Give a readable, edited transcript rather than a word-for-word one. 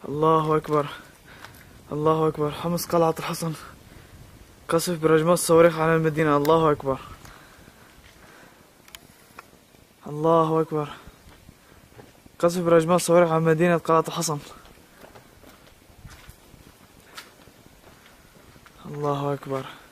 الله أكبر. الله أكبر. حمص قلعة الحصن. قصف برجمات الصواريخ على المدينة. الله أكبر. الله أكبر. قصف برجمات الصواريخ على مدينة قلعة الحصن. الله أكبر.